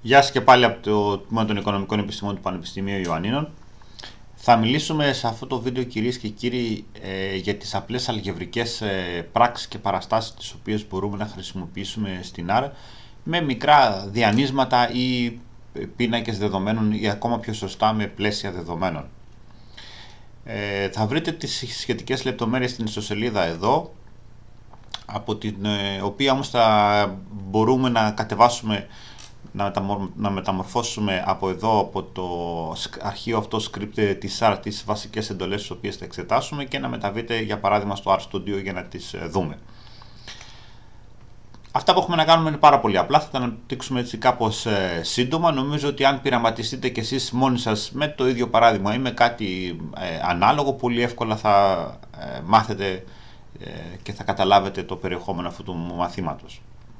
Γεια σας και πάλι από το Τμήμα των Οικονομικών Επιστημών του Πανεπιστημίου Ιωαννίνων. Θα μιλήσουμε σε αυτό το βίντεο, κυρίες και κύριοι, για τις απλές αλγευρικές πράξεις και παραστάσεις τις οποίες μπορούμε να χρησιμοποιήσουμε στην R με μικρά διανύσματα ή πίνακες δεδομένων ή ακόμα πιο σωστά με πλαίσια δεδομένων. Θα βρείτε τις σχετικές λεπτομέρειες στην ιστοσελίδα εδώ, από την οποία όμως θα μπορούμε να κατεβάσουμε, να μεταμορφώσουμε από εδώ, από το αρχείο αυτό script της R, τις βασικές εντολές τις οποίες θα εξετάσουμε και να μεταβείτε για παράδειγμα στο RStudio για να τις δούμε. Αυτά που έχουμε να κάνουμε είναι πάρα πολύ απλά, θα τα αναπτύξουμε έτσι κάπως σύντομα. Νομίζω ότι αν πειραματιστείτε κι εσείς μόνοι σας με το ίδιο παράδειγμα ή με κάτι ανάλογο, πολύ εύκολα θα μάθετε και θα καταλάβετε το περιεχόμενο αυτού του μαθήματος.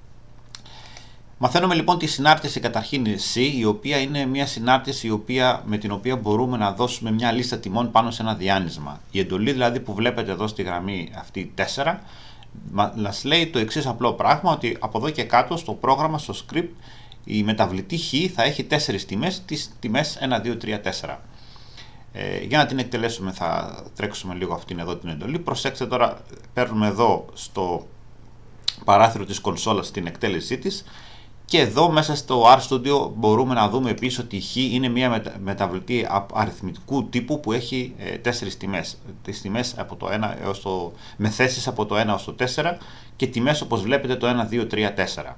Μαθαίνουμε λοιπόν τη συνάρτηση καταρχήν C, η οποία είναι μια συνάρτηση με την οποία μπορούμε να δώσουμε μια λίστα τιμών πάνω σε ένα διάνυσμα. Η εντολή δηλαδή που βλέπετε εδώ στη γραμμή αυτή 4 μας λέει το εξής απλό πράγμα, ότι από εδώ και κάτω στο πρόγραμμα, στο script, η μεταβλητή χ θα έχει 4 τιμές, τις τιμές 1, 2, 3, 4. Για να την εκτελέσουμε θα τρέξουμε λίγο αυτήν εδώ την εντολή. Προσέξτε τώρα, παίρνουμε εδώ στο παράθυρο της κονσόλας την εκτέλεσή της και εδώ μέσα στο RStudio μπορούμε να δούμε επίσης ότι η χ είναι μια μεταβλητή αριθμητικού τύπου που έχει 4 τιμές. Τις τιμές από το 1 έως με θέσεις από το 1 έως το 4 και τιμές όπως βλέπετε το 1, 2, 3, 4.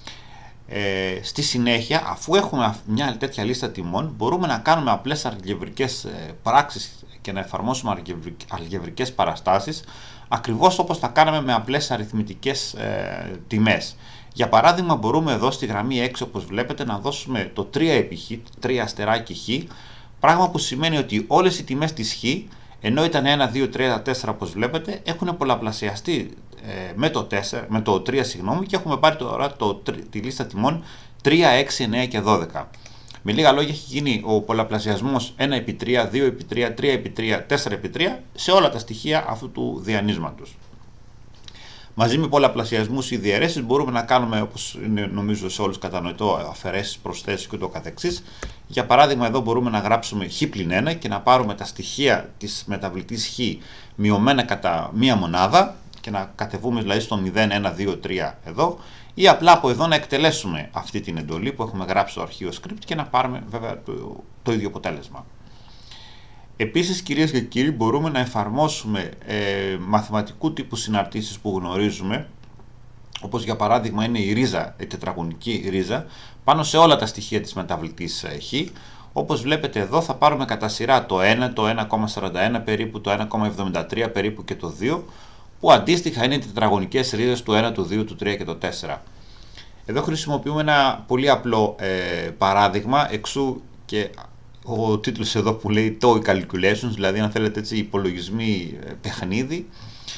Στη συνέχεια, αφού έχουμε μια τέτοια λίστα τιμών, μπορούμε να κάνουμε απλές αλγευρικές πράξεις και να εφαρμόσουμε αλγευρικές παραστάσεις ακριβώς όπως θα κάναμε με απλές αριθμητικές τιμές. Για παράδειγμα, μπορούμε εδώ στη γραμμή 6, όπως βλέπετε, να δώσουμε το 3 επί χ, 3 αστεράκι χ, πράγμα που σημαίνει ότι όλες οι τιμές της χ, ενώ ήταν 1, 2, 3, 4 όπως βλέπετε, έχουν πολλαπλασιαστεί με το 3 και έχουμε πάρει τώρα τη λίστα τιμών 3, 6, 9 και 12. Με λίγα λόγια, έχει γίνει ο πολλαπλασιασμός 1 επί 3, 2 επί 3, 3 επί 3, 4 επί 3 σε όλα τα στοιχεία αυτού του διανύσματος. Μαζί με πολλαπλασιασμούς ή διαιρέσεις μπορούμε να κάνουμε, όπως είναι νομίζω σε όλους κατανοητό, αφαιρέσεις, προσθέσεις και ούτω καθεξής. Για παράδειγμα, εδώ μπορούμε να γράψουμε χ πλην 1 και να πάρουμε τα στοιχεία της μεταβλητής χ μειωμένα κατά μία μονάδα και να κατεβούμε δηλαδή στο 0, 1, 2, 3 εδώ, ή απλά από εδώ να εκτελέσουμε αυτή την εντολή που έχουμε γράψει στο αρχείο script και να πάρουμε βέβαια το ίδιο αποτέλεσμα. Επίσης, κυρίες και κύριοι, μπορούμε να εφαρμόσουμε μαθηματικού τύπου συναρτήσεις που γνωρίζουμε, όπως για παράδειγμα είναι η ρίζα, η τετραγωνική ρίζα, πάνω σε όλα τα στοιχεία της μεταβλητής χ. Όπως βλέπετε εδώ θα πάρουμε κατά σειρά το 1, το 1,41 περίπου, το 1,73 περίπου και το 2, που αντίστοιχα είναι οι τετραγωνικές ρίζες του 1, του 2, του 3 και του 4. Εδώ χρησιμοποιούμε ένα πολύ απλό παράδειγμα, εξού και ο τίτλος εδώ που λέει Toy Calculations, δηλαδή αν θέλετε έτσι υπολογισμοί παιχνίδι.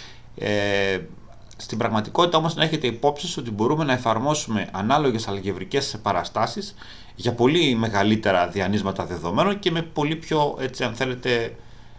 Στην πραγματικότητα όμως να έχετε υπόψη ότι μπορούμε να εφαρμόσουμε ανάλογες αλγευρικές παραστάσεις για πολύ μεγαλύτερα διανύσματα δεδομένων και με πολύ πιο, έτσι αν θέλετε,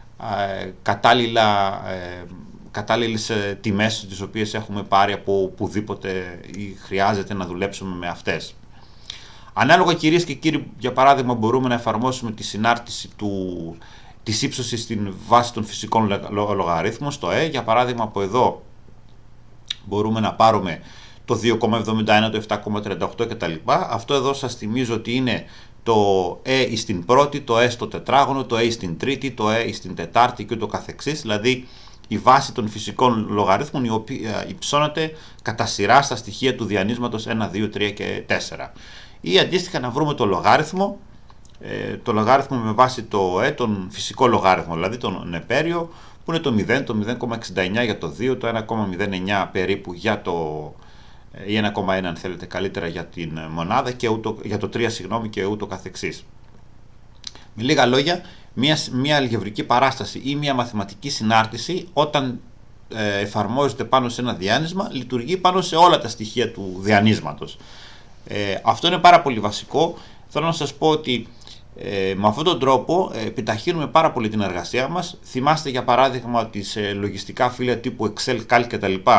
κατάλληλες τιμές τις οποίες έχουμε πάρει από οπουδήποτε ή χρειάζεται να δουλέψουμε με αυτές. Ανάλογα, κυρίες και κύριοι, για παράδειγμα μπορούμε να εφαρμόσουμε τη συνάρτηση της ύψωσης στην βάση των φυσικών λογαρίθμων στο για παράδειγμα από εδώ μπορούμε να πάρουμε το 2,71, το 7,38 κτλ. Αυτό εδώ σας θυμίζω ότι είναι το στην πρώτη, το στο τετράγωνο, το στην τρίτη, το στην τετάρτη και ούτω καθεξής, δηλαδή η βάση των φυσικών λογαρίθμων η οποία υψώνεται κατά σειρά στα στοιχεία του διανύσματος 1, 2, 3 και 4. Ή αντίστοιχα να βρούμε το λογάριθμο με βάση τον φυσικό λογάριθμο, δηλαδή τον νεπέριο, που είναι το 0, το 0,69 για το 2, το 1,09 περίπου για ή 1,1 αν θέλετε καλύτερα για την μονάδα και για το 3 και ούτω καθεξής. Με λίγα λόγια, μια αλγευρική παράσταση ή μια μαθηματική συνάρτηση όταν εφαρμόζεται πάνω σε ένα διάνυσμα λειτουργεί πάνω σε όλα τα στοιχεία του διανύσματος. Αυτό είναι πάρα πολύ βασικό. Θέλω να σας πω ότι με αυτόν τον τρόπο επιταχύνουμε πάρα πολύ την εργασία μας. Θυμάστε για παράδειγμα ότι σε λογιστικά φύλλα τύπου Excel, Calc κτλ.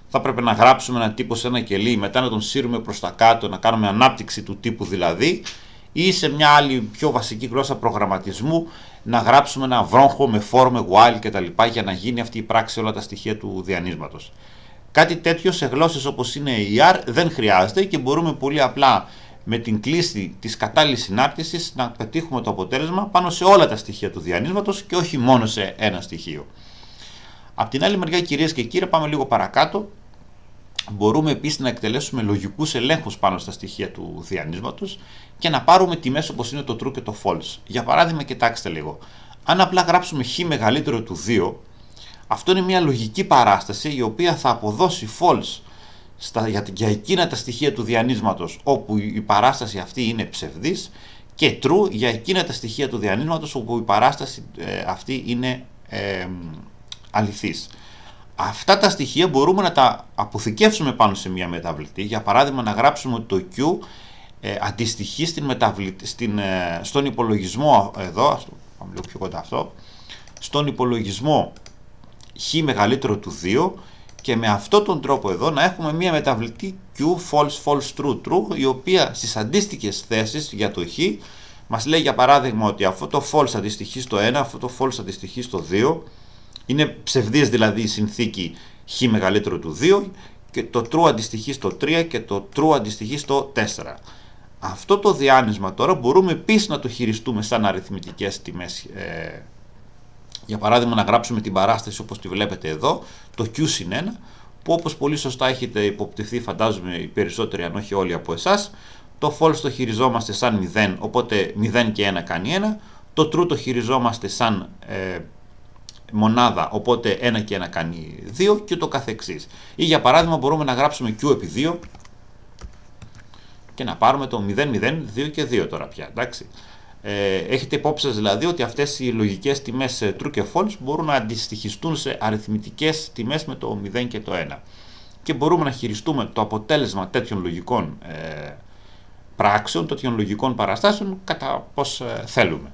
θα πρέπει να γράψουμε ένα τύπο σε ένα κελί, μετά να τον σύρουμε προς τα κάτω, να κάνουμε ανάπτυξη του τύπου δηλαδή, ή σε μια άλλη πιο βασική γλώσσα προγραμματισμού να γράψουμε ένα βρόχο με for, με while κτλ. Για να γίνει αυτή η πράξη όλα τα στοιχεία του διανύσματος. Κάτι τέτοιο σε γλώσσες όπως είναι η R δεν χρειάζεται και μπορούμε πολύ απλά με την κλίση της κατάλληλης συνάρτησης να πετύχουμε το αποτέλεσμα πάνω σε όλα τα στοιχεία του διανύσματος και όχι μόνο σε ένα στοιχείο. Απ' την άλλη μεριά, κυρίες και κύριοι, πάμε λίγο παρακάτω. Μπορούμε επίσης να εκτελέσουμε λογικούς ελέγχους πάνω στα στοιχεία του διανύσματος και να πάρουμε τιμές όπως είναι το true και το false. Για παράδειγμα, κοιτάξτε λίγο. Αν απλά γράψουμε χ μεγαλύτερο του 2, αυτό είναι μια λογική παράσταση η οποία θα αποδώσει false για εκείνα τα στοιχεία του διανύσματος όπου η παράσταση αυτή είναι ψευδής και true για εκείνα τα στοιχεία του διανύσματος όπου η παράσταση αυτή είναι αληθής. Αυτά τα στοιχεία μπορούμε να τα αποθηκεύσουμε πάνω σε μια μεταβλητή. Για παράδειγμα, να γράψουμε ότι το Q αντιστοιχεί στον υπολογισμό εδώ, πάμε λίγο πιο κοντά αυτό, στον υπολογισμό χ μεγαλύτερο του 2 και με αυτόν τον τρόπο εδώ να έχουμε μια μεταβλητή Q false, false, true, true, η οποία στις αντίστοιχες θέσεις για το χ μας λέει για παράδειγμα ότι αυτό το false αντιστοιχεί στο 1, αυτό το false αντιστοιχεί στο 2, είναι ψευδής δηλαδή η συνθήκη χ μεγαλύτερο του 2 και το true αντιστοιχεί στο 3 και το true αντιστοιχεί στο 4. Αυτό το διάνυσμα τώρα μπορούμε επίσης να το χειριστούμε σαν αριθμητικές τιμές. Για παράδειγμα, να γράψουμε την παράσταση όπως τη βλέπετε εδώ, το Q συν 1, που όπως πολύ σωστά έχετε υποπτευθεί, φαντάζομαι οι περισσότεροι αν όχι όλοι από εσάς, το false το χειριζόμαστε σαν 0, οπότε 0 και 1 κάνει 1, το true το χειριζόμαστε σαν μονάδα, οπότε 1 και 1 κάνει 2 και ούτω καθεξής. Ή για παράδειγμα μπορούμε να γράψουμε Q επί 2 και να πάρουμε το 0, 0, 2 και 2 τώρα πια, εντάξει. Έχετε υπόψη σας δηλαδή ότι αυτές οι λογικές τιμές true και false μπορούν να αντιστοιχιστούν σε αριθμητικές τιμές με το 0 και το 1 και μπορούμε να χειριστούμε το αποτέλεσμα τέτοιων λογικών πράξεων, τέτοιων λογικών παραστάσεων κατά πώς θέλουμε.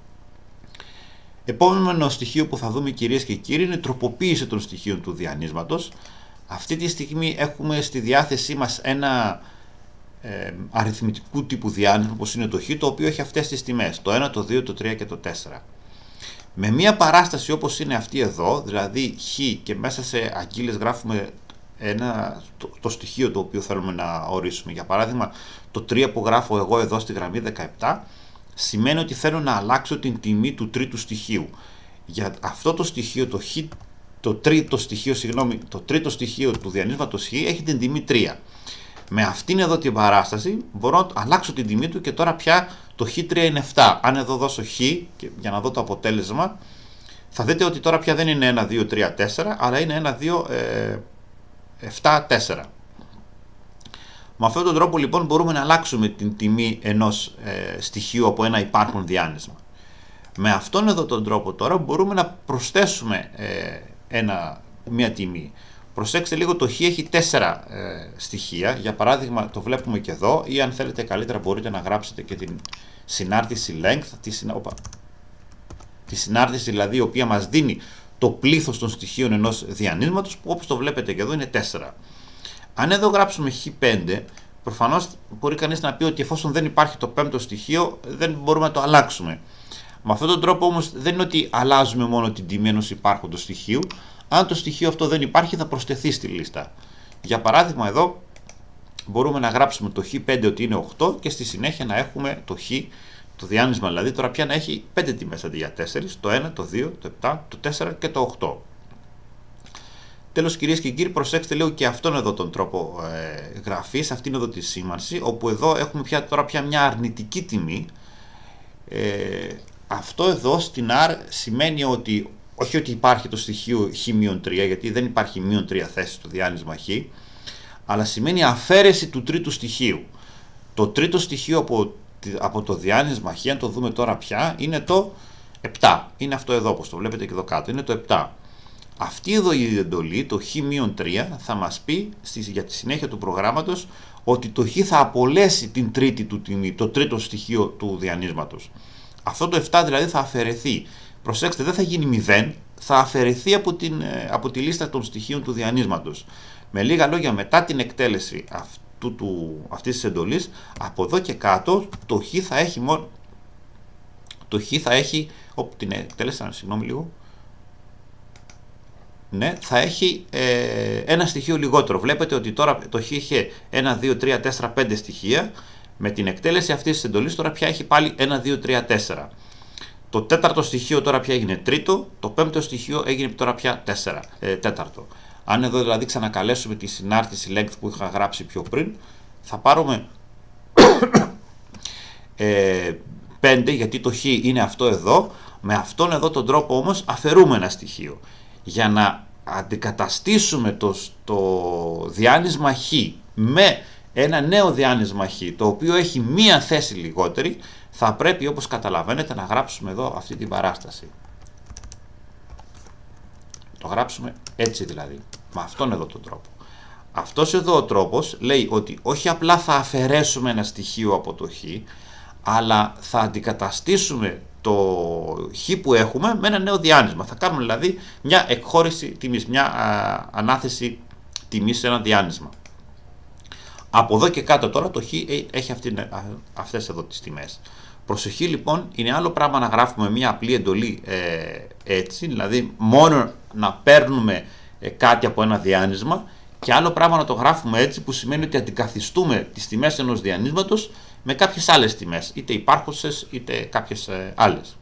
Επόμενο στοιχείο που θα δούμε, κυρίες και κύριοι, είναι η τροποποίηση των στοιχείων του διανύσματος. Αυτή τη στιγμή έχουμε στη διάθεσή μας ένα αριθμητικού τύπου διάνυσμα όπως είναι το χ, το οποίο έχει αυτές τις τιμές, το 1, το 2, το 3 και το 4. Με μια παράσταση όπως είναι αυτή εδώ, δηλαδή χ και μέσα σε αγκύλες γράφουμε το στοιχείο το οποίο θέλουμε να ορίσουμε. Για παράδειγμα, το 3 που γράφω εγώ εδώ στη γραμμή 17 σημαίνει ότι θέλω να αλλάξω την τιμή του τρίτου στοιχείου. Για αυτό το στοιχείο, το τρίτο στοιχείο του διανύσματος χ έχει την τιμή 3. Με αυτήν εδώ την παράσταση μπορώ να αλλάξω την τιμή του και τώρα πια το χ3 είναι 7. Αν εδώ δώσω χ για να δω το αποτέλεσμα, θα δείτε ότι τώρα πια δεν είναι 1, 2, 3, 4, αλλά είναι 1, 2, 7, 4. Με αυτόν τον τρόπο λοιπόν μπορούμε να αλλάξουμε την τιμή ενός στοιχείου από ένα υπάρχον διάνυσμα. Με αυτόν εδώ τον τρόπο τώρα μπορούμε να προσθέσουμε μια τιμή. Προσέξτε λίγο, το χ έχει 4 στοιχεία, για παράδειγμα το βλέπουμε και εδώ, ή αν θέλετε καλύτερα μπορείτε να γράψετε και την συνάρτηση length, τη συνάρτηση δηλαδή η οποία μας δίνει το πλήθος των στοιχείων ενός διανύσματος, που όπως το βλέπετε και εδώ είναι 4. Αν εδώ γράψουμε χ5, προφανώς μπορεί κανείς να πει ότι εφόσον δεν υπάρχει το πέμπτο στοιχείο δεν μπορούμε να το αλλάξουμε. Με αυτόν τον τρόπο όμως δεν είναι ότι αλλάζουμε μόνο την τιμή ενός υπάρχοντος στοιχείου. Αν το στοιχείο αυτό δεν υπάρχει θα προσθεθεί στη λίστα. Για παράδειγμα εδώ μπορούμε να γράψουμε το χ5 ότι είναι 8 και στη συνέχεια να έχουμε το χ, το διάνυσμα δηλαδή τώρα πια να έχει 5 τιμές αντί για 4, το 1, το 2, το 7, το 4 και το 8. Τέλος, κυρίες και κύριοι, προσέξτε λίγο και αυτόν εδώ τον τρόπο γραφής, αυτήν εδώ τη σήμανση, όπου εδώ έχουμε τώρα πια μια αρνητική τιμή. Αυτό εδώ στην R σημαίνει ότι όχι ότι υπάρχει το στοιχείο χ-3, γιατί δεν υπάρχει -3 θέση στο διάνυσμα χ, αλλά σημαίνει αφαίρεση του τρίτου στοιχείου. Το τρίτο στοιχείο από το διάνυσμα χ, αν το δούμε τώρα πια, είναι το 7. Είναι αυτό εδώ, όπως το βλέπετε και εδώ κάτω, είναι το 7. Αυτή εδώ η εντολή, το χ-3, θα μας πει για τη συνέχεια του προγράμματος ότι το χ θα απολέσει την τρίτη του τιμή, το τρίτο στοιχείο του διανύσματος. Αυτό το 7 δηλαδή θα αφαιρεθεί. Προσέξτε, δεν θα γίνει 0, θα αφαιρεθεί από τη λίστα των στοιχείων του διανύσματος. Με λίγα λόγια, μετά την εκτέλεση αυτής της εντολής, από εδώ και κάτω το χ θα έχει μόνο... Το χ θα έχει... την εκτέλεσα, συγγνώμη λίγο. Ναι, θα έχει ένα στοιχείο λιγότερο. Βλέπετε ότι τώρα το χ είχε 1, 2, 3, 4, 5 στοιχεία. Με την εκτέλεση αυτής της εντολής τώρα πια έχει πάλι 1, 2, 3, 4. Το τέταρτο στοιχείο τώρα πια έγινε τρίτο. Το πέμπτο στοιχείο έγινε τώρα πια τέταρτο. Αν εδώ δηλαδή ξανακαλέσουμε τη συνάρτηση length που είχα γράψει πιο πριν, θα πάρουμε 5, γιατί το χ είναι αυτό εδώ. Με αυτόν εδώ τον τρόπο όμως αφαιρούμε ένα στοιχείο. Για να αντικαταστήσουμε το διάνυσμα χ με ένα νέο διάνυσμα χ, το οποίο έχει μία θέση λιγότερη, θα πρέπει, όπως καταλαβαίνετε, να γράψουμε εδώ αυτή την παράσταση. Το γράψουμε έτσι δηλαδή, με αυτόν εδώ τον τρόπο. Αυτός εδώ ο τρόπος λέει ότι όχι απλά θα αφαιρέσουμε ένα στοιχείο από το χ, αλλά θα αντικαταστήσουμε το χ που έχουμε με ένα νέο διάνυσμα. Θα κάνουμε δηλαδή μια εκχώρηση τιμής, μια ανάθεση τιμής σε ένα διάνυσμα. Από εδώ και κάτω τώρα το χ έχει αυτές εδώ τις τιμές. Προσοχή λοιπόν, είναι άλλο πράγμα να γράφουμε μια απλή εντολή έτσι, δηλαδή μόνο να παίρνουμε κάτι από ένα διάνυσμα, και άλλο πράγμα να το γράφουμε έτσι, που σημαίνει ότι αντικαθιστούμε τις τιμές ενός διανύσματος με κάποιες άλλες τιμές, είτε υπάρχουσες είτε κάποιες άλλες.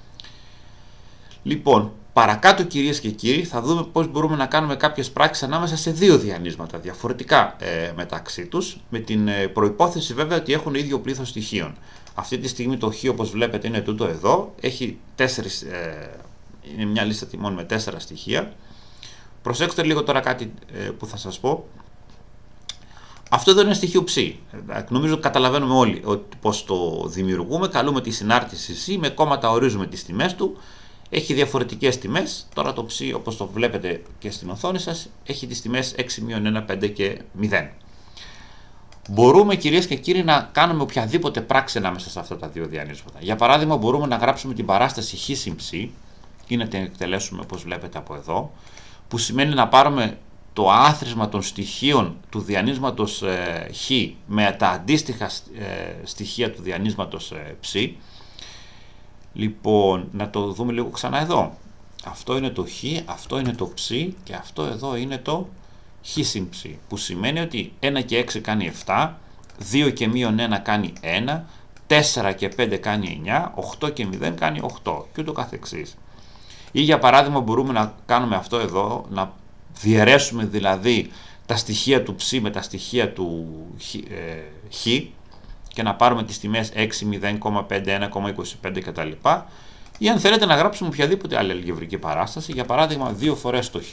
Λοιπόν, παρακάτω κυρίες και κύριοι θα δούμε πώς μπορούμε να κάνουμε κάποιες πράξεις ανάμεσα σε δύο διανύσματα διαφορετικά μεταξύ τους, με την προϋπόθεση βέβαια ότι έχουν ίδιο πλήθος στοιχείων. Αυτή τη στιγμή το χ, όπως βλέπετε, είναι τούτο εδώ, έχει είναι μια λίστα τιμών με 4 στοιχεία. Προσέξτε λίγο τώρα κάτι που θα σας πω. Αυτό εδώ είναι στοιχείο ψ. Νομίζω καταλαβαίνουμε όλοι πώς το δημιουργούμε. Καλούμε τη συνάρτηση ψ, με κόμματα ορίζουμε τις τιμές του. Έχει διαφορετικές τιμές. Τώρα το ψ, όπως το βλέπετε και στην οθόνη σας, έχει τις τιμές 6, 1, 5 και 0. Μπορούμε, κυρίες και κύριοι, να κάνουμε οποιαδήποτε πράξη ανάμεσα σε αυτά τα δύο διανύσματα. Για παράδειγμα, μπορούμε να γράψουμε την παράσταση χ συν ψ ή να την εκτελέσουμε όπως βλέπετε από εδώ, που σημαίνει να πάρουμε το άθροισμα των στοιχείων του διανύσματος χ με τα αντίστοιχα στοιχεία του διανύσματος ψ. Λοιπόν, να το δούμε λίγο ξανά εδώ. Αυτό είναι το χ, αυτό είναι το ψ και αυτό εδώ είναι το χ συν ψ, που σημαίνει ότι 1 και 6 κάνει 7, 2 και μείον 1 κάνει 1, 4 και 5 κάνει 9, 8 και 0 κάνει 8 και ούτω καθεξής. Ή για παράδειγμα μπορούμε να κάνουμε αυτό εδώ, να διαιρέσουμε δηλαδή τα στοιχεία του ψ με τα στοιχεία του χ και να πάρουμε τις τιμές 6, 0,5, 1,25 κτλ. Ή αν θέλετε να γράψουμε οποιαδήποτε άλλη αλγεβρική παράσταση, για παράδειγμα 2 φορές το χ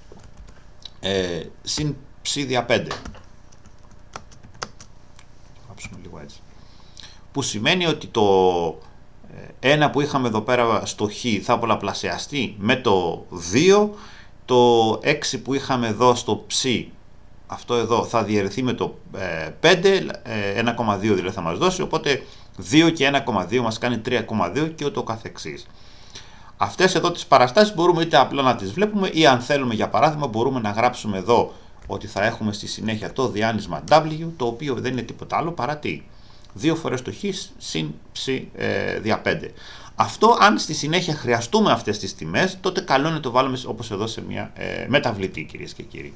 συν ψ δια 5. Γράψουμε λίγο έτσι. Που σημαίνει ότι το 1 που είχαμε εδώ πέρα στο χ θα πολλαπλασιαστεί με το 2, το 6 που είχαμε εδώ στο ψ, αυτό εδώ θα διαιρεθεί με το 5, 1,2 δηλαδή θα μας δώσει, οπότε 2 και 1,2 μας κάνει 3,2 και ούτω καθεξής. Αυτές εδώ τις παραστάσεις μπορούμε είτε απλά να τις βλέπουμε, ή αν θέλουμε για παράδειγμα μπορούμε να γράψουμε εδώ ότι θα έχουμε στη συνέχεια το διάνυσμα W, το οποίο δεν είναι τίποτα άλλο παρά τι? 2 φορές το χ συν ψ δια 5. Αυτό, αν στη συνέχεια χρειαστούμε αυτές τις τιμές, τότε καλό είναι να το βάλουμε όπως εδώ σε μια μεταβλητή, κυρίες και κύριοι.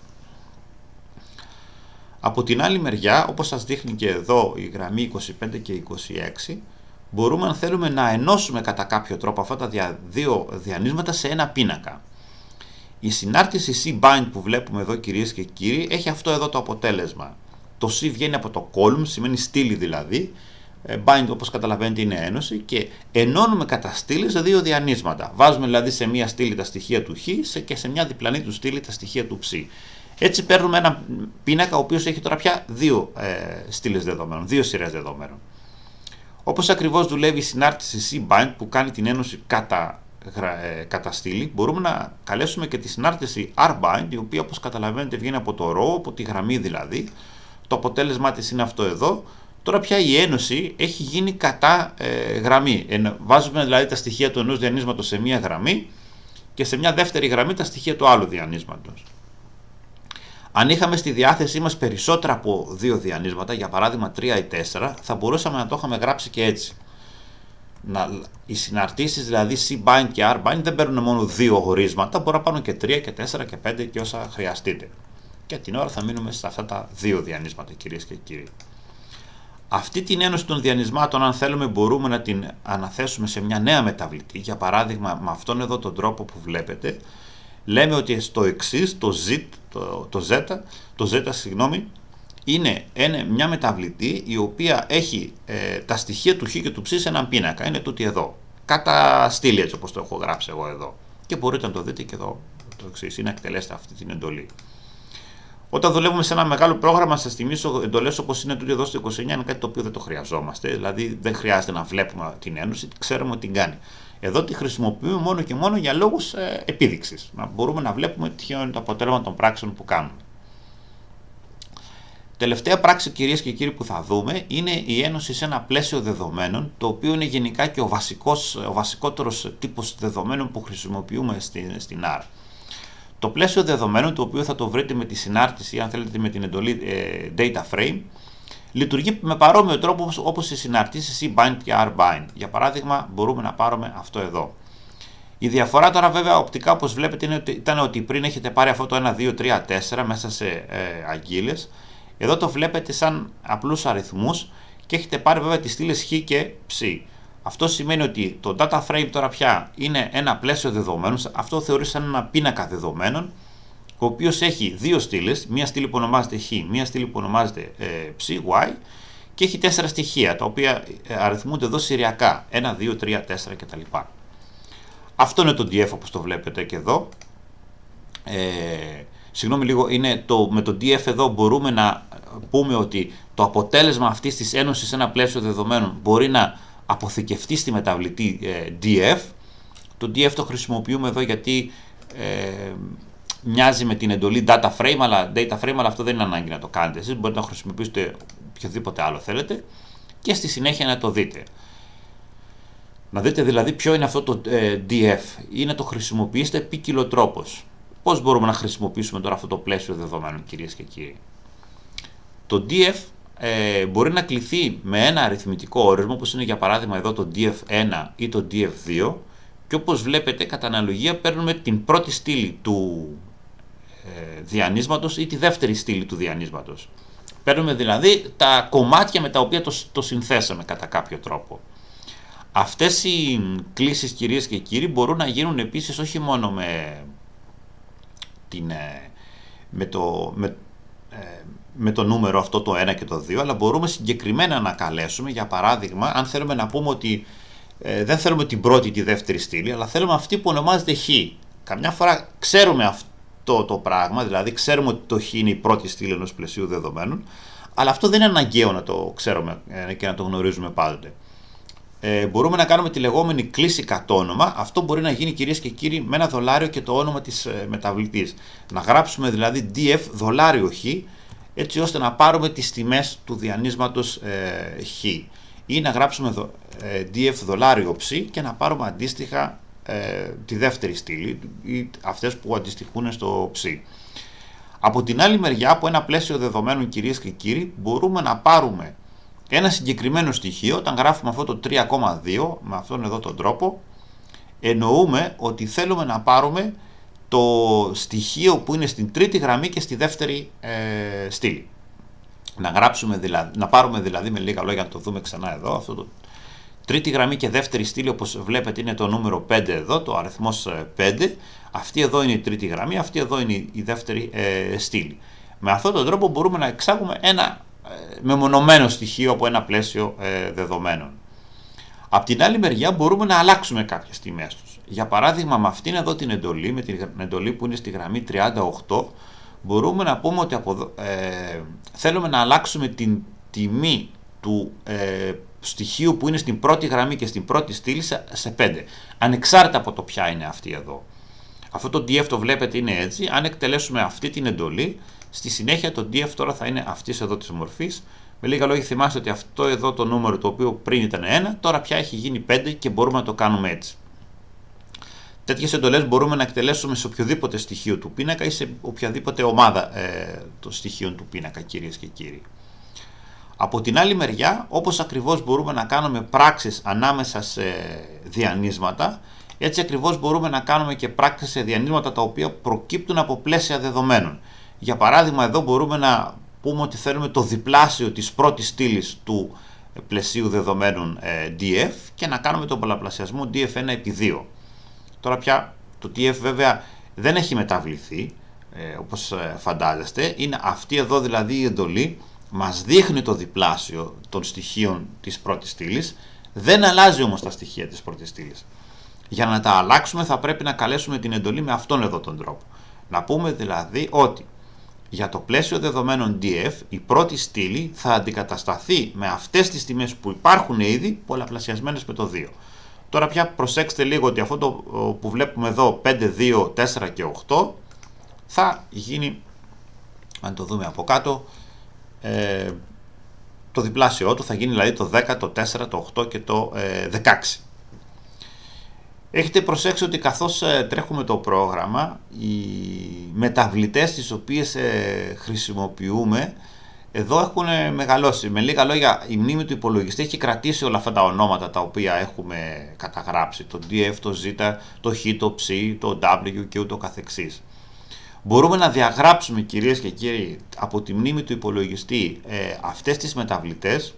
Από την άλλη μεριά, όπως σας δείχνει και εδώ η γραμμή 25 και 26, μπορούμε αν θέλουμε να ενώσουμε κατά κάποιο τρόπο αυτά τα δύο διανύσματα σε ένα πίνακα. Η συνάρτηση C-bind που βλέπουμε εδώ, κυρίες και κύριοι, έχει αυτό εδώ το αποτέλεσμα. Το C βγαίνει από το column, σημαίνει στήλη δηλαδή. Bind, όπως καταλαβαίνετε, είναι ένωση, και ενώνουμε κατά στήλη σε δύο διανύσματα. Βάζουμε δηλαδή σε μία στήλη τα στοιχεία του χ και σε μια διπλανή του στήλη τα στοιχεία του ψ. Έτσι παίρνουμε ένα πίνακα ο οποίος έχει τώρα πια δύο στήλες δεδομένων, δύο σειρές δεδομένων. Όπως ακριβώς δουλεύει η συνάρτηση C-bind που κάνει την ένωση κατά στήλη, μπορούμε να καλέσουμε και τη συνάρτηση R-bind, η οποία, όπως καταλαβαίνετε, βγαίνει από το row, από τη γραμμή δηλαδή. Το αποτέλεσμά της είναι αυτό εδώ. Τώρα πια η ένωση έχει γίνει κατά γραμμή. Βάζουμε δηλαδή τα στοιχεία του ενός διανύσματος σε μία γραμμή και σε μια δεύτερη γραμμή τα στοιχεία του άλλου διανύσματος. Αν είχαμε στη διάθεσή μας περισσότερα από 2 διανύσματα, για παράδειγμα 3 ή 4, θα μπορούσαμε να το είχαμε γράψει και έτσι. Οι συναρτήσεις δηλαδή C-bind και R-bind δεν παίρνουν μόνο 2 χωρίσματα, μπορούν να πάρουν και 3 και 4 και 5 και όσα χρειαστείτε. Και την ώρα θα μείνουμε σε αυτά τα 2 διανύσματα, κυρίες και κύριοι. Αυτή την ένωση των διανυσμάτων, αν θέλουμε, μπορούμε να την αναθέσουμε σε μια νέα μεταβλητή. Για παράδειγμα, με αυτόν εδώ τον τρόπο που βλέπετε, λέμε ότι στο εξής, το Z, είναι μια μεταβλητή η οποία έχει τα στοιχεία του Χ και του Ψ σε έναν πίνακα. Είναι τούτη εδώ. Κατά στήλη, έτσι όπως το έχω γράψει εγώ εδώ. Και μπορείτε να το δείτε και εδώ το εξής, ή να εκτελέσετε αυτή την εντολή. Όταν δουλεύουμε σε ένα μεγάλο πρόγραμμα, σας θυμίσω, εντολές όπως είναι τούτη εδώ στο 29 είναι κάτι το οποίο δεν το χρειαζόμαστε. Δηλαδή δεν χρειάζεται να βλέπουμε την ένωση, ξέρουμε ότι την κάνει. Εδώ τη χρησιμοποιούμε μόνο και μόνο για λόγους επίδειξης. Να μπορούμε να βλέπουμε ποιο είναι το αποτέλεσμα των πράξεων που κάνουμε. Τελευταία πράξη, κυρίες και κύριοι, που θα δούμε είναι η ένωση σε ένα πλαίσιο δεδομένων, το οποίο είναι γενικά και ο βασικότερος τύπος δεδομένων που χρησιμοποιούμε στην R. Το πλαίσιο δεδομένων, το οποίο θα το βρείτε με τη συνάρτηση, αν θέλετε με την εντολή data frame, λειτουργεί με παρόμοιο τρόπο όπως οι συναρτήσεις C-bind και R-bind. Για παράδειγμα, μπορούμε να πάρουμε αυτό εδώ. Η διαφορά τώρα βέβαια οπτικά, όπως βλέπετε, ήταν ότι πριν έχετε πάρει αυτό το 1, 2, 3, 4 μέσα σε αγκύλες. Εδώ το βλέπετε σαν απλούς αριθμούς και έχετε πάρει βέβαια τις στήλες Χ και Ψ. Αυτό σημαίνει ότι το data frame τώρα πια είναι ένα πλαίσιο δεδομένων. Αυτό θεωρεί σαν ένα πίνακα δεδομένων, ο οποίος έχει 2 στήλες, μία στήλη που ονομάζεται Χ, μία στήλη που ονομάζεται Ψ, Y, και έχει 4 στοιχεία, τα οποία αριθμούνται εδώ σειριακά, 1, 2, 3, 4 κτλ. Αυτό είναι το df όπως το βλέπετε και εδώ. Συγγνώμη λίγο, με το df εδώ μπορούμε να πούμε ότι το αποτέλεσμα αυτής της ένωσης σε ένα πλαίσιο δεδομένων μπορεί να αποθηκευτεί στη μεταβλητή df. Το df το χρησιμοποιούμε εδώ γιατί μοιάζει με την εντολή data frame, αλλά αυτό δεν είναι ανάγκη να το κάνετε εσείς, μπορείτε να χρησιμοποιήσετε οποιοδήποτε άλλο θέλετε και στη συνέχεια να το δείτε. Να δείτε δηλαδή ποιο είναι αυτό το df ή να το χρησιμοποιήσετε ποικιλοτρόπως. Πώς μπορούμε να χρησιμοποιήσουμε τώρα αυτό το πλαίσιο δεδομένων, κυρίες και κύριοι? Το df μπορεί να κληθεί με ένα αριθμητικό όρισμα, όπως είναι για παράδειγμα εδώ το df1 ή το df2, και όπως βλέπετε κατά αναλογία παίρνουμε την πρώτη στήλη του διανύσματος ή τη δεύτερη στήλη του διανύσματος. Παίρνουμε δηλαδή τα κομμάτια με τα οποία το συνθέσαμε κατά κάποιο τρόπο. Αυτές οι κλήσεις, κυρίες και κύριοι, μπορούν να γίνουν επίσης όχι μόνο με το νούμερο αυτό το 1 και το 2, αλλά μπορούμε συγκεκριμένα να καλέσουμε, για παράδειγμα, αν θέλουμε να πούμε ότι δεν θέλουμε την πρώτη ή τη δεύτερη στήλη, αλλά θέλουμε αυτή που ονομάζεται Χ. Καμιά φορά ξέρουμε αυτό το πράγμα, δηλαδή ξέρουμε ότι το Χ είναι η πρώτη στήλη ενός πλαισίου δεδομένων, αλλά αυτό δεν είναι αναγκαίο να το ξέρουμε και να το γνωρίζουμε πάντοτε. Μπορούμε να κάνουμε τη λεγόμενη κλίση κατ' όνομα. Αυτό μπορεί να γίνει, κυρίες και κύριοι, με ένα δολάριο και το όνομα της μεταβλητής. Να γράψουμε δηλαδή df δολάριο Χ, έτσι ώστε να πάρουμε τις τιμές του διανύσματος Χ. Ή να γράψουμε df δολάριο Ψ και να πάρουμε αντίστοιχα τη δεύτερη στήλη ή αυτές που αντιστοιχούν στο Ψ. Από την άλλη μεριά, από ένα πλαίσιο δεδομένων, κυρίες και κύριοι, μπορούμε να πάρουμε ένα συγκεκριμένο στοιχείο. Όταν γράφουμε αυτό το 3,2 με αυτόν εδώ τον τρόπο, εννοούμε ότι θέλουμε να πάρουμε το στοιχείο που είναι στην τρίτη γραμμή και στη δεύτερη στήλη. Να πάρουμε δηλαδή, με λίγα λόγια, να το δούμε ξανά εδώ, αυτό το τρίτη γραμμή και δεύτερη στήλη, όπως βλέπετε είναι το νούμερο 5 εδώ, το αριθμός 5. Αυτή εδώ είναι η τρίτη γραμμή, αυτή εδώ είναι η δεύτερη στήλη. Με αυτόν τον τρόπο μπορούμε να εξάγουμε ένα μεμονωμένο στοιχείο από ένα πλαίσιο δεδομένων. Απ' την άλλη μεριά μπορούμε να αλλάξουμε κάποιες τιμές τους. Για παράδειγμα, με αυτήν εδώ την εντολή, με την εντολή που είναι στη γραμμή 38, μπορούμε να πούμε ότι θέλουμε να αλλάξουμε την τιμή του στοιχείου που είναι στην πρώτη γραμμή και στην πρώτη στήλη σε 5, ανεξάρτητα από το ποια είναι αυτή εδώ. Αυτό το df το βλέπετε είναι έτσι. Αν εκτελέσουμε αυτή την εντολή, στη συνέχεια το df τώρα θα είναι αυτής εδώ της μορφής. Με λίγα λόγια, θυμάστε ότι αυτό εδώ το νούμερο το οποίο πριν ήταν 1, τώρα πια έχει γίνει 5 και μπορούμε να το κάνουμε έτσι. Τέτοιες εντολές μπορούμε να εκτελέσουμε σε οποιοδήποτε στοιχείο του πίνακα ή σε οποιαδήποτε ομάδα των στοιχείων του πίνακα, κυρίες και κύριοι. Από την άλλη μεριά, όπως ακριβώς μπορούμε να κάνουμε πράξεις ανάμεσα σε διανύσματα, έτσι ακριβώς μπορούμε να κάνουμε και πράξεις σε διανύσματα τα οποία προκύπτουν από πλαίσια δεδομένων. Για παράδειγμα, εδώ μπορούμε να πούμε ότι θέλουμε το διπλάσιο της πρώτης στήλης του πλαισίου δεδομένων df και να κάνουμε τον πολλαπλασιασμό df1 επί 2. Τώρα πια το df βέβαια δεν έχει μεταβληθεί, όπως φαντάζεστε. Είναι αυτή εδώ δηλαδή η εντολή, μας δείχνει το διπλάσιο των στοιχείων της πρώτης στήλης, δεν αλλάζει όμως τα στοιχεία της πρώτης στήλης. Για να τα αλλάξουμε θα πρέπει να καλέσουμε την εντολή με αυτόν εδώ τον τρόπο. Να πούμε δηλαδή ότι για το πλαίσιο δεδομένων df η πρώτη στήλη θα αντικατασταθεί με αυτές τις τιμές που υπάρχουν ήδη πολλαπλασιασμένες με το 2. Τώρα πια προσέξτε λίγο ότι αυτό το που βλέπουμε εδώ 5, 2, 4 και 8 θα γίνει, αν το δούμε από κάτω, το διπλάσιό του θα γίνει δηλαδή το 10, το 4, το 8 και το 16. Έχετε προσέξει ότι καθώς τρέχουμε το πρόγραμμα, οι μεταβλητές τις οποίες χρησιμοποιούμε εδώ έχουν μεγαλώσει. Με λίγα λόγια, η μνήμη του υπολογιστή έχει κρατήσει όλα αυτά τα ονόματα τα οποία έχουμε καταγράψει. Το df, το z, το χ, το ψ, το w και ούτω καθεξής. Μπορούμε να διαγράψουμε, κυρίες και κύριοι, από τη μνήμη του υπολογιστή αυτές τις μεταβλητές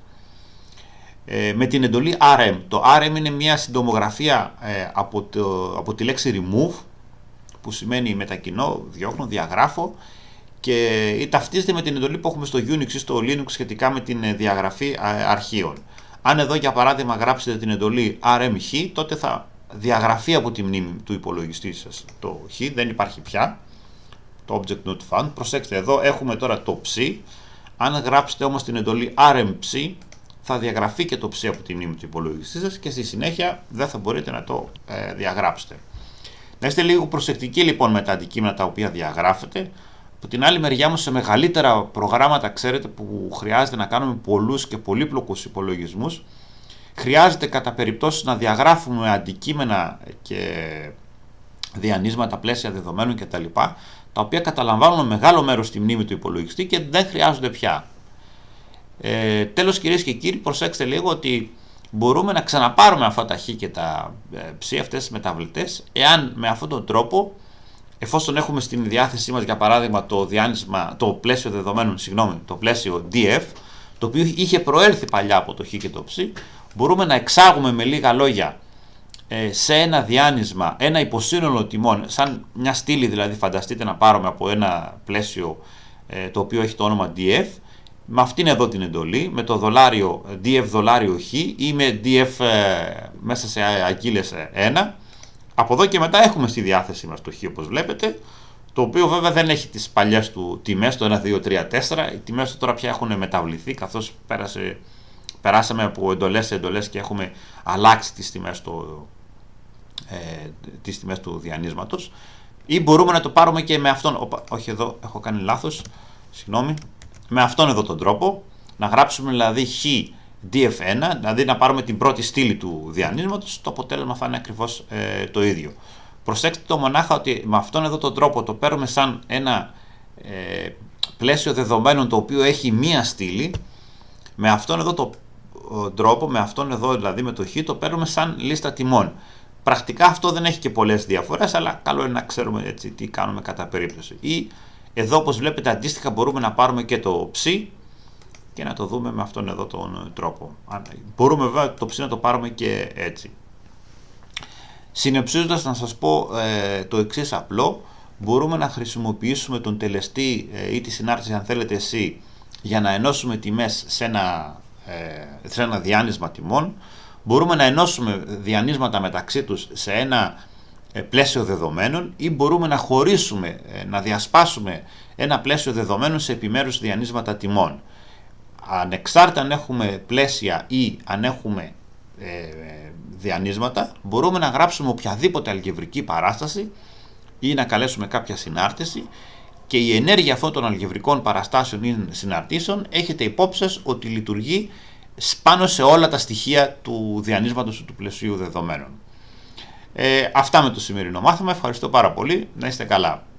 με την εντολή rm. Το rm είναι μια συντομογραφία από τη λέξη remove, που σημαίνει μετακινώ, διώχνω, διαγράφω, και ταυτίζεται με την εντολή που έχουμε στο Unix ή στο Linux σχετικά με την διαγραφή αρχείων. Αν εδώ για παράδειγμα γράψετε την εντολή rmh, τότε θα διαγραφεί από τη μνήμη του υπολογιστή σας το χ, δεν υπάρχει πια, το object not found. Προσέξτε, εδώ έχουμε τώρα το ψ. Αν γράψετε όμως την εντολή rmψ, θα διαγραφεί και το ψ από τη μνήμη του υπολογιστή σας και στη συνέχεια δεν θα μπορείτε να το διαγράψετε. Να είστε λίγο προσεκτικοί λοιπόν με τα αντικείμενα τα οποία διαγράφετε. Από την άλλη μεριά όμως, σε μεγαλύτερα προγράμματα, ξέρετε, που χρειάζεται να κάνουμε πολλούς και πολύπλοκους υπολογισμούς, χρειάζεται κατά περιπτώσεις να διαγράφουμε αντικείμενα και διανύσματα, πλαίσια δεδομένων κτλ., τα οποία καταλαμβάνουν μεγάλο μέρος στη μνήμη του υπολογιστή και δεν χρειάζονται πια. Τέλος, κυρίες και κύριοι, προσέξτε λίγο ότι μπορούμε να ξαναπάρουμε αυτά τα χ και τα ψ, αυτές τις μεταβλητές, εάν με αυτόν τον τρόπο, εφόσον έχουμε στην διάθεσή μας για παράδειγμα το πλαίσιο δεδομένων, το πλαίσιο df, το οποίο είχε προέλθει παλιά από το χ και το ψ, μπορούμε να εξάγουμε με λίγα λόγια σε ένα διάνυσμα ένα υποσύνολο τιμών, σαν μια στήλη δηλαδή, φανταστείτε να πάρουμε από ένα πλαίσιο το οποίο έχει το όνομα df, με αυτήν εδώ την εντολή, με το δολάριο df δολάριο χ ή με df μέσα σε αγκύλες 1. Από εδώ και μετά έχουμε στη διάθεση μας το χ, όπως βλέπετε, το οποίο βέβαια δεν έχει τις παλιές του τιμές, το 1, 2, 3, 4. Οι τιμές του τώρα πια έχουν μεταβληθεί, καθώς περάσαμε από εντολές σε εντολές και έχουμε αλλάξει τις τιμές του διανύσματος. Ή μπορούμε να το πάρουμε και με αυτόν, όχι εδώ έχω κάνει λάθος, συγγνώμη, με αυτόν εδώ τον τρόπο, να γράψουμε δηλαδή χ df1, δηλαδή να πάρουμε την πρώτη στήλη του διανύσματος, το αποτέλεσμα θα είναι ακριβώς το ίδιο. Προσέξτε το μονάχα ότι με αυτόν εδώ τον τρόπο το παίρνουμε σαν ένα πλαίσιο δεδομένων το οποίο έχει μία στήλη, με αυτόν εδώ τον τρόπο, με αυτόν εδώ δηλαδή με το χ, το παίρνουμε σαν λίστα τιμών. Πρακτικά αυτό δεν έχει και πολλές διαφορές, αλλά καλό είναι να ξέρουμε έτσι τι κάνουμε κατά περίπτωση. Ή εδώ, όπως βλέπετε, αντίστοιχα μπορούμε να πάρουμε και το ψ και να το δούμε με αυτόν εδώ τον τρόπο. Μπορούμε βέβαια το ψ να το πάρουμε και έτσι. Συνοψίζοντας, να σας πω το εξής απλό: μπορούμε να χρησιμοποιήσουμε τον τελεστή ή τη συνάρτηση, αν θέλετε εσύ, για να ενώσουμε τιμές σε ένα διάνυσμα τιμών. Μπορούμε να ενώσουμε διανύσματα μεταξύ τους σε ένα πλαίσιο δεδομένων, ή μπορούμε να χωρίσουμε, να διασπάσουμε ένα πλαίσιο δεδομένων σε επιμέρους διανύσματα τιμών. Ανεξάρτητα αν έχουμε πλαίσια ή αν έχουμε διανύσματα, μπορούμε να γράψουμε οποιαδήποτε αλγεβρική παράσταση ή να καλέσουμε κάποια συνάρτηση, και η ενέργεια αυτών των αλγεβρικών παραστάσεων ή συναρτήσεων έχετε υπόψη σας ότι λειτουργεί πάνω σε όλα τα στοιχεία του διανύσματος του πλαισίου δεδομένων. Αυτά με το σημερινό μάθημα. Ευχαριστώ πάρα πολύ. Να είστε καλά.